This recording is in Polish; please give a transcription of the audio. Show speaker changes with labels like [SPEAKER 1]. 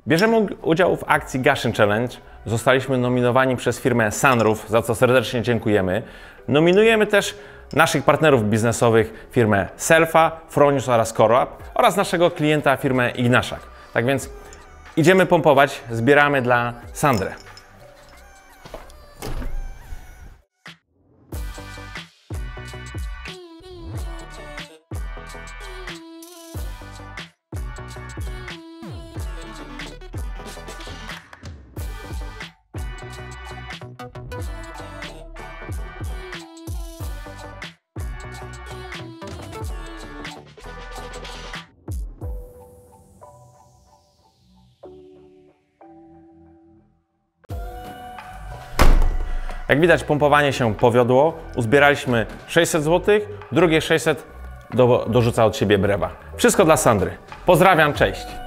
[SPEAKER 1] Bierzemy udział w akcji Gaszyn Challenge. Zostaliśmy nominowani przez firmę Sunroof, za co serdecznie dziękujemy. Nominujemy też naszych partnerów biznesowych, firmę Selfa, Fronius oraz CoreUp oraz naszego klienta, firmę Ignaszak. Tak więc idziemy pompować, zbieramy dla Sandry. Jak widać, pompowanie się powiodło. Uzbieraliśmy 600 zł, drugie 600 dorzuca od siebie Brewa. Wszystko dla Sandry. Pozdrawiam, cześć!